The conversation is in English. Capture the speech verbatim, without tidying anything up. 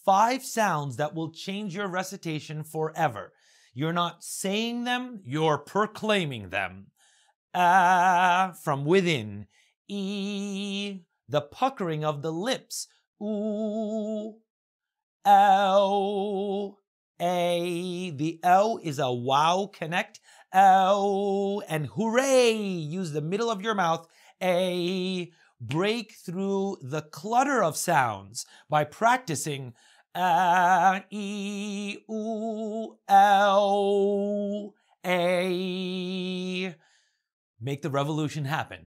five sounds that will change your recitation forever. You're not saying them, you're proclaiming them. Ah, from within. E, the puckering of the lips. Ooh, ow, a. The O is a wow connect. Ow, and hooray, use the middle of your mouth. A, break through the clutter of sounds by practicing a, e, oo, ow, a. Make the revolution happen.